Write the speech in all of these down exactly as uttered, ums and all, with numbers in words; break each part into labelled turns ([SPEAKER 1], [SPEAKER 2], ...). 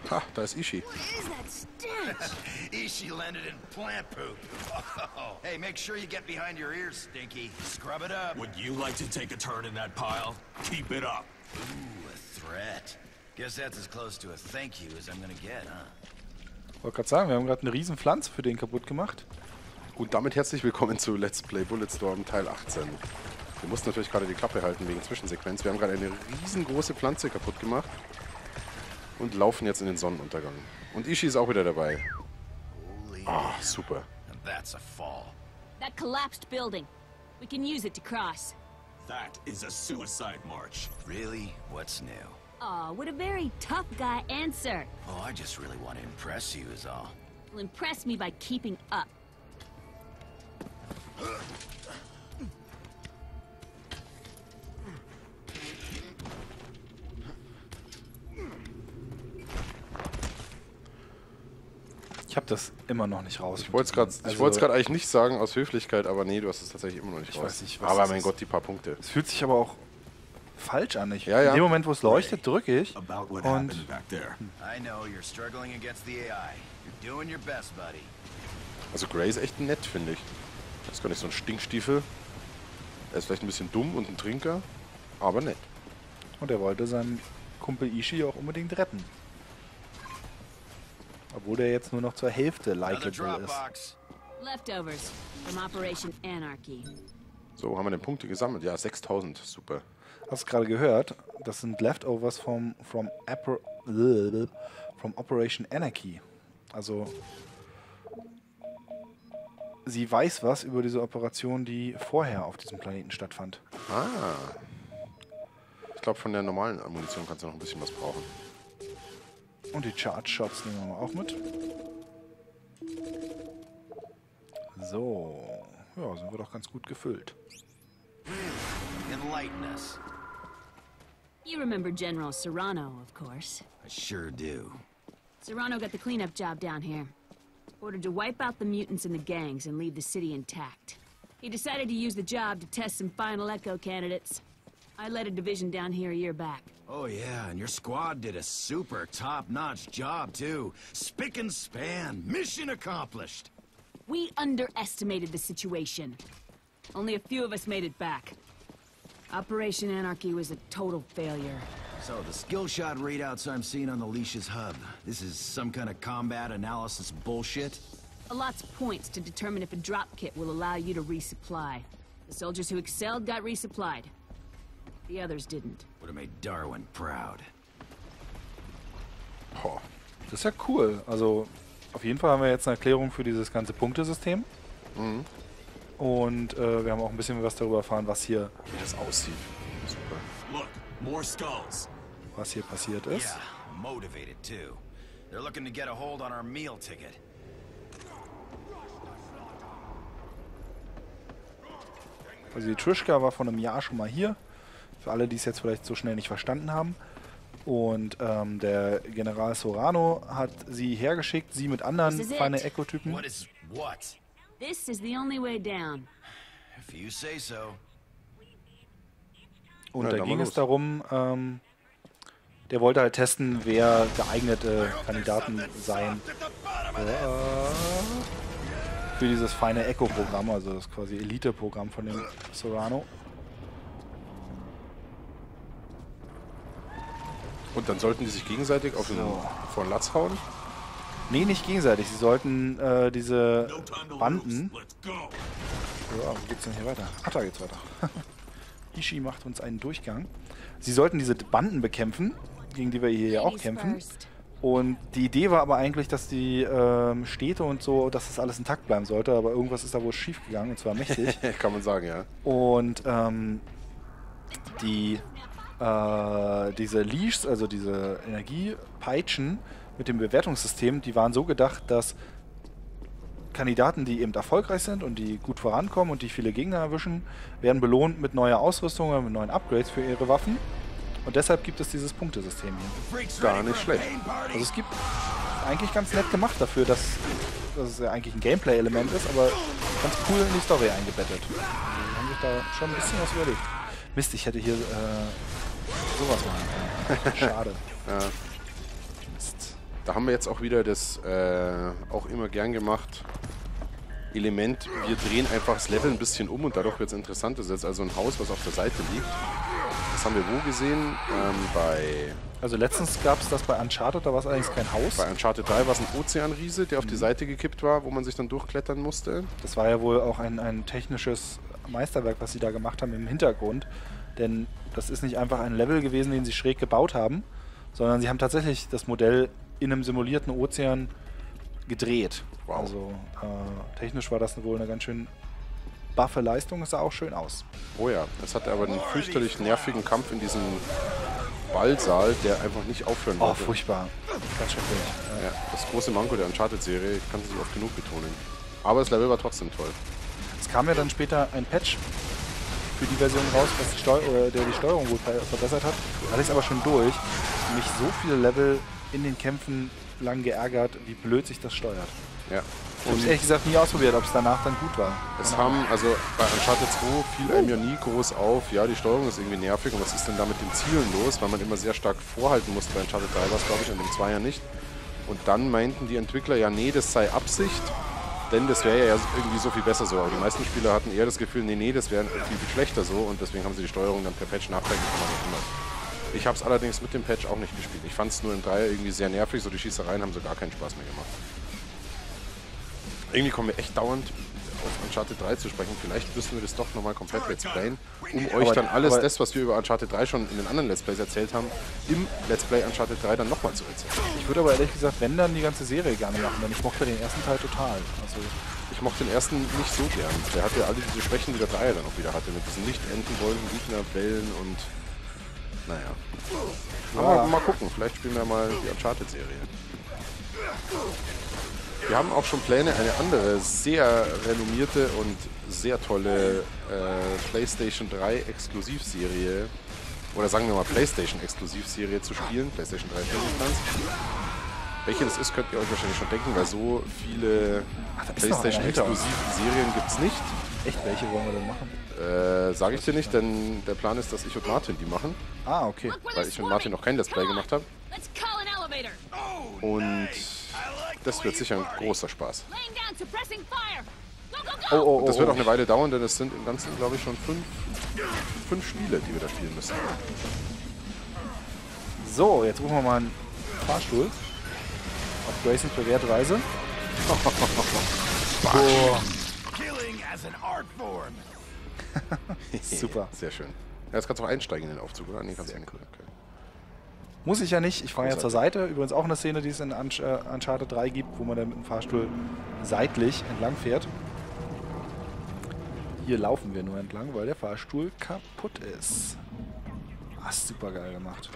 [SPEAKER 1] Ha, da ist Ishii.
[SPEAKER 2] Ishii landed in plant poop. Oh, hey, make sure you get behind your ears, Stinky. Scrub it up.
[SPEAKER 3] Would you like to take a turn in that pile? Keep it up.
[SPEAKER 2] Ooh, a threat. Guess that's as close to a thank you as I'm gonna get, huh?
[SPEAKER 4] Ich wollte gerade sagen, wir haben gerade eine riesen Pflanze für den kaputt gemacht.
[SPEAKER 1] Und damit herzlich willkommen zu Let's Play Bulletstorm Teil achtzehn. Wir mussten natürlich gerade die Klappe halten wegen Zwischensequenz. Wir haben gerade eine riesengroße Pflanze kaputt gemacht und laufen jetzt in den Sonnenuntergang. Und Ishii ist auch wieder dabei. Ah, super.
[SPEAKER 2] That's a fall.
[SPEAKER 5] That collapsed building. We can use it to cross.
[SPEAKER 3] That is a suicide march.
[SPEAKER 2] Really? What's new?
[SPEAKER 5] Aw, what a very tough guy answer.
[SPEAKER 2] Oh, I just really want to impress you is all.
[SPEAKER 5] Will impress me by keeping up.
[SPEAKER 4] Ich habe das immer noch nicht raus.
[SPEAKER 1] Ich wollte es gerade
[SPEAKER 4] Also,
[SPEAKER 1] eigentlich nicht sagen aus Höflichkeit, aber nee, du hast es tatsächlich immer noch nicht
[SPEAKER 4] Ich
[SPEAKER 1] raus.
[SPEAKER 4] weiß nicht, was
[SPEAKER 1] aber
[SPEAKER 4] das
[SPEAKER 1] mein
[SPEAKER 4] ist.
[SPEAKER 1] Gott, die paar Punkte.
[SPEAKER 4] Es fühlt sich aber auch falsch an. Ich,
[SPEAKER 1] Ja, ja.
[SPEAKER 4] In dem Moment, wo es leuchtet, drücke ich.
[SPEAKER 3] About what
[SPEAKER 4] Und
[SPEAKER 3] happened back there.
[SPEAKER 2] I know you're struggling against the A I. You're doing your best, buddy.
[SPEAKER 1] Also Gray ist echt nett, finde ich. Er ist gar nicht so ein Stinkstiefel. Er ist vielleicht ein bisschen dumm und ein Trinker, aber nett.
[SPEAKER 4] Und er wollte seinen Kumpel Ishii auch unbedingt retten. Obwohl der jetzt nur noch zur Hälfte
[SPEAKER 2] Another
[SPEAKER 4] likeable ist.
[SPEAKER 2] Dropbox.
[SPEAKER 5] Leftovers from Operation Anarchy.
[SPEAKER 1] So, haben wir denn Punkte gesammelt? Ja, sechstausend. Super.
[SPEAKER 4] Hast du gerade gehört? Das sind Leftovers vom from, Aper, from Operation Anarchy. Also sie weiß was über diese Operation, die vorher auf diesem Planeten stattfand.
[SPEAKER 1] Ah. Ich glaube, von der normalen Ammunition kannst du noch ein bisschen was brauchen.
[SPEAKER 4] Und die Charge Shots nehmen wir mal auch mit. So. Ja, sind wir doch ganz gut gefüllt.
[SPEAKER 2] Enlighten us.
[SPEAKER 5] You remember General Serrano, of course.
[SPEAKER 2] I sure do.
[SPEAKER 5] Serrano got the cleanup job down here. Ordered to wipe out the mutants and the gangs and leave the city intact. He decided to use the job to test some final Echo candidates. I led a division down here a year back.
[SPEAKER 2] Oh yeah, and your squad did a super top-notch job too. Spick and span. Mission accomplished.
[SPEAKER 5] We underestimated the situation. Only a few of us made it back. Operation Anarchy was a total failure.
[SPEAKER 2] So the skill shot readouts I'm seeing on the Leash's hub, this is some kind of combat analysis bullshit?
[SPEAKER 5] A lot's points to determine if a drop kit will allow you to resupply. The soldiers who excelled got resupplied. The others didn't.
[SPEAKER 2] Would have made Darwin proud.
[SPEAKER 4] Boah, das ist ja cool. Also auf jeden Fall haben wir jetzt eine Erklärung für dieses ganze Punktesystem.
[SPEAKER 1] Mhm.
[SPEAKER 4] Und äh, wir haben auch ein bisschen was darüber erfahren, was hier,
[SPEAKER 1] Wie das aussieht. Super.
[SPEAKER 3] Look, more skulls.
[SPEAKER 4] was hier passiert ist.
[SPEAKER 2] Yeah, motivated too. They're looking to get a hold on our meal ticket.
[SPEAKER 4] Also die Trishka war vor einem Jahr schon mal hier. Für alle, die es jetzt vielleicht so schnell nicht verstanden haben. Und ähm, der General Serrano hat sie hergeschickt, sie mit anderen
[SPEAKER 5] This is it.
[SPEAKER 4] feine Echo-Typen.
[SPEAKER 2] What is what?
[SPEAKER 5] This is the only way down.
[SPEAKER 2] If you say so.
[SPEAKER 4] Und
[SPEAKER 1] Ja,
[SPEAKER 4] da
[SPEAKER 1] dann
[SPEAKER 4] ging
[SPEAKER 1] mal
[SPEAKER 4] es
[SPEAKER 1] los.
[SPEAKER 4] darum, ähm, der wollte halt testen, wer geeignete Kandidaten seien äh, für dieses feine Echo-Programm, also das quasi Elite-Programm von dem Serrano.
[SPEAKER 1] Und dann sollten die sich gegenseitig auf den vor den Latz hauen.
[SPEAKER 4] Nee, nicht gegenseitig. Sie sollten äh, diese
[SPEAKER 3] No time to
[SPEAKER 4] Banden...
[SPEAKER 3] lose. Let's go.
[SPEAKER 4] Ja, wo geht's denn hier weiter? Ach, da geht's weiter. Ishii macht uns einen Durchgang. Sie sollten diese Banden bekämpfen, gegen die wir hier ja auch
[SPEAKER 5] Ladies
[SPEAKER 4] kämpfen.
[SPEAKER 5] first.
[SPEAKER 4] Und die Idee war aber eigentlich, dass die ähm, Städte und so, dass das alles intakt bleiben sollte, aber irgendwas ist da wohl schief gegangen, und zwar mächtig.
[SPEAKER 1] Kann man sagen, ja.
[SPEAKER 4] Und ähm, die äh, diese Leashs, also diese Energiepeitschen mit dem Bewertungssystem, die waren so gedacht, dass Kandidaten, die eben erfolgreich sind und die gut vorankommen und die viele Gegner erwischen, werden belohnt mit neuer Ausrüstung oder mit neuen Upgrades für ihre Waffen. Und deshalb gibt es dieses Punktesystem hier.
[SPEAKER 2] Freaks
[SPEAKER 1] Gar
[SPEAKER 2] ready
[SPEAKER 1] nicht
[SPEAKER 2] for a
[SPEAKER 1] schlecht.
[SPEAKER 2] pain party?
[SPEAKER 4] Also es gibt eigentlich ganz nett gemacht dafür, dass, dass es ja eigentlich ein Gameplay-Element ist, aber ganz cool in die Story eingebettet. Die haben sich da schon ein bisschen was überlegt. Mist, ich hätte hier äh, sowas machen können. Schade.
[SPEAKER 1] Ja.
[SPEAKER 4] Mist.
[SPEAKER 1] Da haben wir jetzt auch wieder das äh, auch immer gern gemacht Element, wir drehen einfach das Level ein bisschen um und dadurch wird es interessant. Das ist jetzt also ein Haus, was auf der Seite liegt. Das haben wir wo gesehen? Ähm, bei...
[SPEAKER 4] Also letztens gab es das bei Uncharted, da war es allerdings kein Haus.
[SPEAKER 1] Bei Uncharted drei war es ein Ozeanriese, der auf die Seite gekippt war, wo man sich dann durchklettern musste.
[SPEAKER 4] Das war ja wohl auch ein, ein technisches Meisterwerk, was sie da gemacht haben im Hintergrund. Denn das ist nicht einfach ein Level gewesen, den sie schräg gebaut haben, sondern sie haben tatsächlich das Modell in einem simulierten Ozean gedreht.
[SPEAKER 1] Wow.
[SPEAKER 4] Also äh, technisch war das wohl eine ganz schön buffe Leistung, es sah auch schön aus.
[SPEAKER 1] Oh ja, das hatte aber einen fürchterlich nervigen Kampf in diesem Ballsaal, der einfach nicht aufhören
[SPEAKER 4] Oh,
[SPEAKER 1] wollte.
[SPEAKER 4] furchtbar. Ganz schön billig.
[SPEAKER 1] Ja, das große Manko der Uncharted-Serie, ich kann es nicht oft genug betonen. Aber das Level war trotzdem toll.
[SPEAKER 4] Es kam ja dann später ein Patch für die Version raus, was die Steu äh, der die Steuerung gut ver verbessert hat. Da hatte ich es aber schon durch. Mich so viele Level in den Kämpfen lang geärgert, wie blöd sich das steuert.
[SPEAKER 1] Ja.
[SPEAKER 4] Ich habe es ehrlich gesagt nie ausprobiert, ob es danach dann gut war.
[SPEAKER 1] Es haben, also bei Uncharted zwei fiel einem ja nie groß auf, ja, die Steuerung ist irgendwie nervig und was ist denn da mit den Zielen los, weil man immer sehr stark vorhalten musste. Bei Uncharted drei war es, glaube ich, und im zwei ja nicht. Und dann meinten die Entwickler, ja, nee, das sei Absicht, denn das wäre ja irgendwie so viel besser so. Aber die meisten Spieler hatten eher das Gefühl, nee, nee, das wäre viel, viel schlechter so und deswegen haben sie die Steuerung dann per Patch nachträglich nochmal geändert. Ich habe es allerdings mit dem Patch auch nicht gespielt. Ich fand es nur im Dreier irgendwie sehr nervig, so die Schießereien haben so gar keinen Spaß mehr gemacht. Irgendwie kommen wir echt dauernd auf Uncharted drei zu sprechen. Vielleicht müssen wir das doch nochmal komplett Let's Playen, um euch
[SPEAKER 4] Aber-
[SPEAKER 1] dann alles
[SPEAKER 4] aber-
[SPEAKER 1] das, was wir über Uncharted drei schon in den anderen Let's Plays erzählt haben, im Let's Play Uncharted drei dann nochmal zu erzählen.
[SPEAKER 4] Ich würde aber ehrlich gesagt, wenn, dann die ganze Serie gerne machen, denn ich mochte den ersten Teil total. Also,
[SPEAKER 1] Ich mochte den ersten nicht so gern. Der hatte ja alle diese Schwächen, die der Dreier dann auch wieder hatte, mit diesen nicht enden wollenden Gegnerbällen und naja. Aber mal gucken, vielleicht spielen wir mal die Uncharted-Serie. Wir haben auch schon Pläne, eine andere, sehr renommierte und sehr tolle äh, PlayStation drei Exklusivserie, oder sagen wir mal PlayStation Exklusivserie zu spielen, PlayStation drei Firmenplans. Welche das ist, könnt ihr euch wahrscheinlich schon denken, weil so viele
[SPEAKER 4] Ach, da ist noch
[SPEAKER 1] PlayStation
[SPEAKER 4] einer hinter uns.
[SPEAKER 1] Exklusivserien gibt es nicht.
[SPEAKER 4] echt, welche wollen wir denn machen?
[SPEAKER 1] Äh, Sage ich dir nicht, denn der Plan ist, dass ich und Martin die machen,
[SPEAKER 4] Ah, okay.
[SPEAKER 5] Look where
[SPEAKER 1] weil
[SPEAKER 5] they're
[SPEAKER 1] ich und Martin noch kein Let's Play
[SPEAKER 5] Come on,
[SPEAKER 1] gemacht haben.
[SPEAKER 5] Let's call an elevator.
[SPEAKER 1] Und das wird sicher ein großer Spaß.
[SPEAKER 5] Laying down, suppressing fire. Go, go,
[SPEAKER 4] Oh,
[SPEAKER 5] go.
[SPEAKER 4] oh, oh.
[SPEAKER 1] Das wird
[SPEAKER 4] oh.
[SPEAKER 1] auch eine Weile dauern, denn es sind im Ganzen, glaube ich, schon fünf, fünf Spiele, die wir da spielen müssen.
[SPEAKER 4] So, jetzt rufen wir mal einen Fahrstuhl. Auf Graysons bewährte Weise.
[SPEAKER 2] Killing as an art form.
[SPEAKER 4] Super.
[SPEAKER 1] Sehr schön. Ja, jetzt kannst du auch einsteigen in den Aufzug, oder? Nee, kannst du nicht. Okay.
[SPEAKER 4] Muss ich ja nicht. Ich fahre ja zur Seite. Übrigens auch eine Szene, die es in Unch äh, Uncharted drei gibt, wo man dann mit dem Fahrstuhl seitlich entlang fährt. Hier laufen wir nur entlang, weil der Fahrstuhl kaputt ist. Ah, super geil gemacht.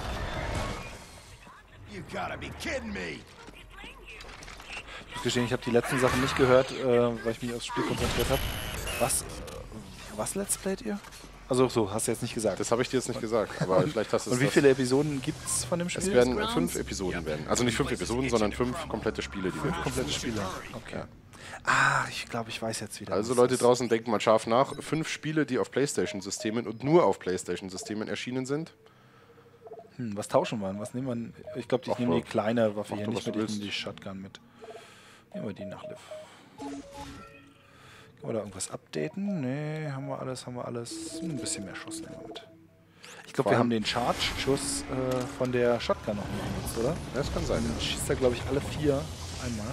[SPEAKER 2] You gotta be kidding me.
[SPEAKER 4] Ich muss gestehen, ich habe die letzten Sachen nicht gehört, äh, weil ich mich aufs Spiel konzentriert habe. Was, äh, was Let's Playt ihr? Also so, hast du jetzt nicht gesagt.
[SPEAKER 1] Das habe ich dir jetzt nicht gesagt, aber vielleicht hast du es.
[SPEAKER 4] Und wie
[SPEAKER 1] das-
[SPEAKER 4] viele Episoden gibt es von dem Spiel?
[SPEAKER 1] Es werden fünf Episoden werden. Also nicht fünf Episoden, sondern fünf komplette Spiele, die wir
[SPEAKER 4] fünf komplette
[SPEAKER 1] durchspielen.
[SPEAKER 4] Spiele. Okay. Ah, ich glaube, ich weiß jetzt wieder.
[SPEAKER 1] Also
[SPEAKER 4] was
[SPEAKER 1] Leute
[SPEAKER 4] das
[SPEAKER 1] draußen, denkt mal scharf nach. Fünf Spiele, die auf PlayStation-Systemen und nur auf PlayStation-Systemen erschienen sind.
[SPEAKER 4] ist. Hm, was tauschen wir? Was nehmen wir? Ich glaube, ich
[SPEAKER 1] Ach,
[SPEAKER 4] nehme die
[SPEAKER 1] mach-
[SPEAKER 4] kleine Waffe
[SPEAKER 1] mach
[SPEAKER 4] hier
[SPEAKER 1] du,
[SPEAKER 4] nicht
[SPEAKER 1] was
[SPEAKER 4] mit,
[SPEAKER 1] du
[SPEAKER 4] ich nehme die
[SPEAKER 1] willst.
[SPEAKER 4] Shotgun mit. Nehmen wir die nach Liv. Können wir da irgendwas updaten? Nee, haben wir alles, haben wir alles. Ein bisschen mehr Schuss nehmen wir mit. Ich glaube,
[SPEAKER 1] Vor
[SPEAKER 4] wir
[SPEAKER 1] allem-
[SPEAKER 4] haben den Charge-Schuss äh, von der Shotgun noch nicht benutzt, oder?
[SPEAKER 1] Ja, das kann sein.
[SPEAKER 4] Dann schießt er, glaube ich, alle vier auf einmal.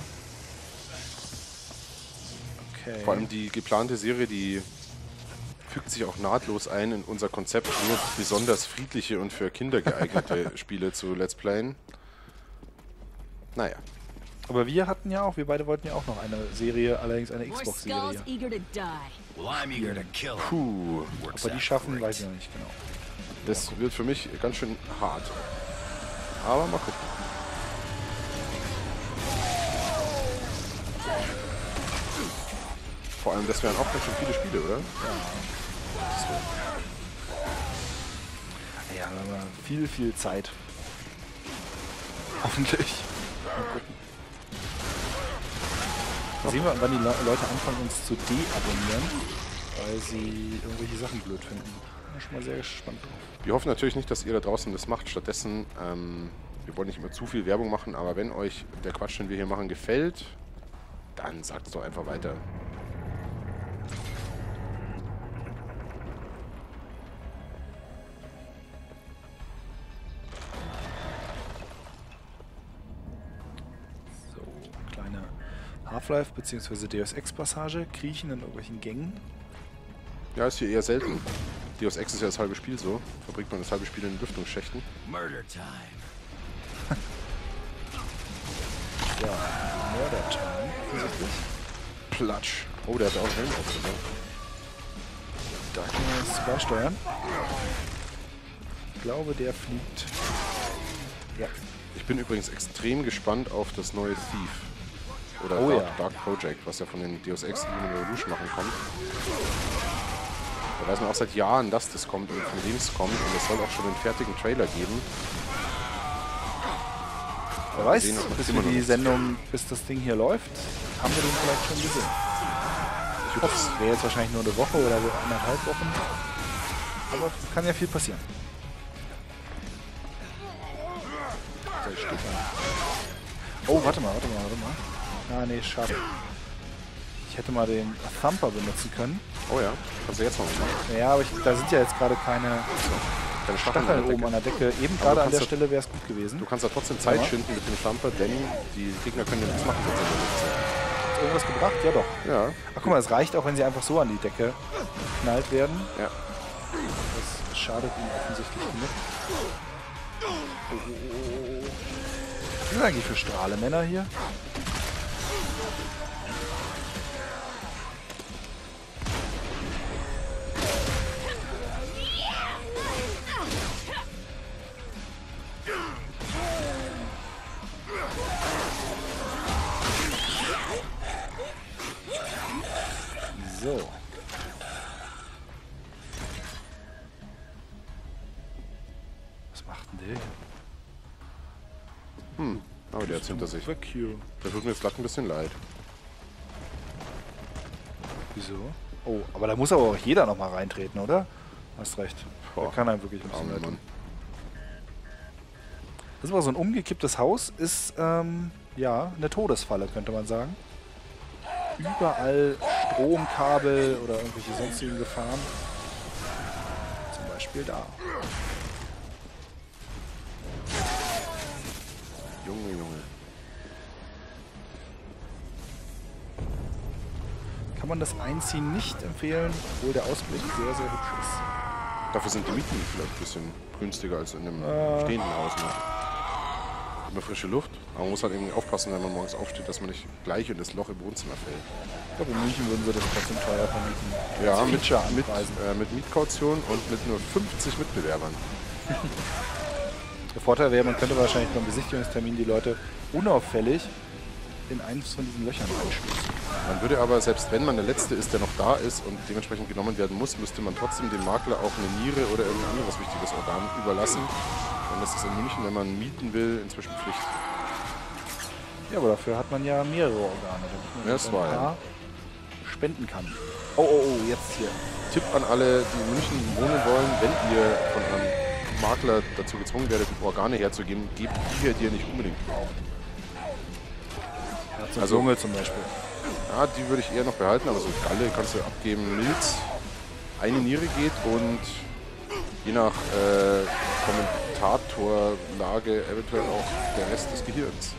[SPEAKER 4] Okay.
[SPEAKER 1] Vor allem die geplante Serie, die fügt sich auch nahtlos ein in unser Konzept, nur besonders friedliche und für Kinder geeignete Spiele zu Let's Playen. Naja,
[SPEAKER 4] Aber wir hatten ja auch, wir beide wollten ja auch noch eine Serie, allerdings eine
[SPEAKER 5] More skulls
[SPEAKER 4] Xbox-Serie.
[SPEAKER 5] eager to die.
[SPEAKER 2] Well, I'm eager to kill 'em.
[SPEAKER 1] puh,
[SPEAKER 2] Works
[SPEAKER 4] Ob wir die
[SPEAKER 2] out
[SPEAKER 4] schaffen,
[SPEAKER 2] great.
[SPEAKER 4] weiß ich noch nicht genau.
[SPEAKER 1] das wird für mich ganz schön hart. Aber mal gucken. Vor allem, das wären auch ganz schön viele Spiele, oder?
[SPEAKER 4] Ja, wir haben viel, viel Zeit. Hoffentlich. Mal gucken. Mal sehen wir, wann die Le Leute anfangen, uns zu deabonnieren, weil sie irgendwelche Sachen blöd finden. Bin schon mal sehr gespannt drauf.
[SPEAKER 1] Wir hoffen natürlich nicht, dass ihr da draußen das macht. Stattdessen ähm, wir wollen nicht immer zu viel Werbung machen, aber wenn euch der Quatsch, den wir hier machen, gefällt, dann sagt es doch einfach weiter.
[SPEAKER 4] So, kleine Half-Life bzw. Deus Ex-Passage, kriechen in irgendwelchen Gängen.
[SPEAKER 1] Ja, ist hier eher selten. Deus Ex ist ja das halbe Spiel so. Verbringt man das halbe Spiel in den Lüftungsschächten.
[SPEAKER 2] Murder time.
[SPEAKER 4] Ja, Murder Time, offensichtlich.
[SPEAKER 1] Platsch. Oh, der hat auch einen Helm aufgenommen.
[SPEAKER 4] Da können wir jetzt beisteuern. Ich glaube, der fliegt. Ja.
[SPEAKER 1] Ich bin übrigens extrem gespannt auf das neue Thief. Oder
[SPEAKER 4] Oh
[SPEAKER 1] Dark,
[SPEAKER 4] ja.
[SPEAKER 1] Dark Project, was ja von den Deus Ex Human Revolution machen kommt. Da weiß man auch seit Jahren, dass das kommt und von wem es kommt. Und es soll auch schon einen fertigen Trailer geben.
[SPEAKER 4] Wer weiß,
[SPEAKER 1] sehen, ob man
[SPEAKER 4] bis
[SPEAKER 1] immer
[SPEAKER 4] wir
[SPEAKER 1] noch
[SPEAKER 4] die
[SPEAKER 1] nicht-
[SPEAKER 4] Sendung, bis das Ding hier läuft, haben wir den vielleicht schon gesehen. Ich hoffe, es wäre jetzt wahrscheinlich nur eine Woche oder so anderthalb Wochen. Aber kann ja viel passieren. So, steht da. Oh, warte mal, warte mal, warte mal. Ah, nee, schade. Ich hätte mal den Thumper benutzen können.
[SPEAKER 1] Oh ja, kannst du jetzt noch machen.
[SPEAKER 4] Ja, aber ich, da sind ja jetzt gerade keine
[SPEAKER 1] Keine
[SPEAKER 4] Stacheln oben an der Decke. Eben
[SPEAKER 1] Aber
[SPEAKER 4] gerade an
[SPEAKER 1] kannst
[SPEAKER 4] der
[SPEAKER 1] du-
[SPEAKER 4] Stelle wäre es gut gewesen.
[SPEAKER 1] Du kannst da trotzdem Zeit
[SPEAKER 4] Ja.
[SPEAKER 1] schinden mit dem Thumper, denn die Gegner können ja nichts machen. wenn sie
[SPEAKER 4] Hat irgendwas gebracht? Ja, doch.
[SPEAKER 1] da sitzen.
[SPEAKER 4] Ach, guck mal, es reicht auch, wenn sie einfach so an die Decke geknallt werden.
[SPEAKER 1] Ja, ja.
[SPEAKER 4] Das schadet ihnen offensichtlich nicht. Was sind eigentlich für Strahlemänner hier? So. Was macht denn der?
[SPEAKER 1] Hm, aber der hat hinter sich.
[SPEAKER 4] Vacuum.
[SPEAKER 1] Der tut mir jetzt glatt ein bisschen leid.
[SPEAKER 4] Wieso? Oh, aber da muss aber auch jeder noch mal reintreten, oder? Hast recht. Der
[SPEAKER 1] Boah,
[SPEAKER 4] kann einem wirklich ein bisschen
[SPEAKER 1] Armer
[SPEAKER 4] leid
[SPEAKER 1] Mann.
[SPEAKER 4] tun. Das war so ein umgekipptes Haus, ist ähm, ja eine Todesfalle, könnte man sagen. Überall Stromkabel oder irgendwelche sonstigen Gefahren. Zum Beispiel da.
[SPEAKER 1] Junge, Junge.
[SPEAKER 4] Kann man das Einziehen nicht empfehlen, obwohl der Ausblick sehr, sehr hübsch ist.
[SPEAKER 1] Dafür sind die Mieten vielleicht ein bisschen günstiger als in einem
[SPEAKER 4] Äh.
[SPEAKER 1] stehenden Haus noch. Immer frische Luft, aber man muss halt irgendwie aufpassen, wenn man morgens aufsteht, dass man nicht gleich in das Loch im Wohnzimmer fällt.
[SPEAKER 4] Ich glaube, in München würden sie das trotzdem teuer vermieten.
[SPEAKER 1] Ja,
[SPEAKER 4] Als
[SPEAKER 1] mit,
[SPEAKER 4] Feature
[SPEAKER 1] mit,
[SPEAKER 4] anpreisen.
[SPEAKER 1] äh, mit Mietkaution und mit nur fünfzig Mitbewerbern.
[SPEAKER 4] Der Vorteil wäre, man könnte wahrscheinlich beim Besichtigungstermin die Leute unauffällig in eines von diesen Löchern reinschließen.
[SPEAKER 1] Man würde aber, selbst wenn man der Letzte ist, der noch da ist und dementsprechend genommen werden muss, müsste man trotzdem dem Makler auch eine Niere oder irgendein anderes wichtiges Organ überlassen. Und das ist in München, wenn man mieten will, inzwischen Pflicht.
[SPEAKER 4] Ja, aber dafür hat man ja mehrere Organe, damit man
[SPEAKER 1] Ja, das
[SPEAKER 4] ein
[SPEAKER 1] war ja.
[SPEAKER 4] paar spenden kann. Oh, oh, oh, jetzt hier.
[SPEAKER 1] Tipp an alle, die in München wohnen wollen, wenn ihr von einem Makler dazu gezwungen werdet, Organe herzugeben, gebt die, die ihr nicht unbedingt braucht.
[SPEAKER 4] Ja, zum
[SPEAKER 1] Also-
[SPEAKER 4] Lunge zum Beispiel.
[SPEAKER 1] Ja, die würde ich eher noch behalten, aber so Galle kannst du abgeben. Milz, eine Niere geht und je nach äh, Kommentatorlage eventuell auch der Rest des Gehirns.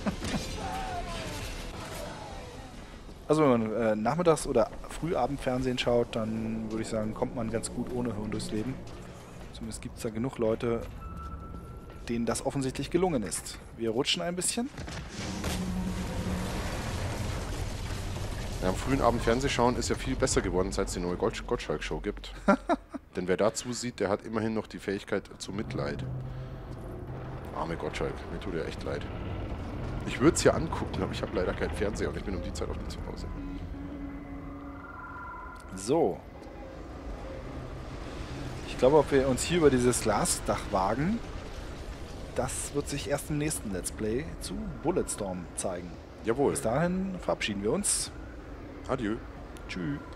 [SPEAKER 4] Also wenn man äh, Nachmittags- oder Frühabendfernsehen schaut, dann würde ich sagen, kommt man ganz gut ohne Hirn durchs Leben. Zumindest gibt es da genug Leute, denen das offensichtlich gelungen ist. Wir rutschen ein bisschen.
[SPEAKER 1] Ja, am frühen Abend Fernsehschauen ist ja viel besser geworden, seit es die neue Gottsch- Gottschalk-Show gibt. Denn wer da zusieht, der hat immerhin noch die Fähigkeit zu Mitleid. Arme Gottschalk, mir tut er echt leid. Ich würde es ja angucken, aber ich habe leider keinen Fernseher und ich bin um die Zeit auch nicht zu Hause.
[SPEAKER 4] So. Ich glaube, ob wir uns hier über dieses Glasdach wagen, das wird sich erst im nächsten Let's Play zu Bulletstorm zeigen.
[SPEAKER 1] Jawohl.
[SPEAKER 4] Bis dahin verabschieden wir uns.
[SPEAKER 1] Adieu.
[SPEAKER 4] Tschüss.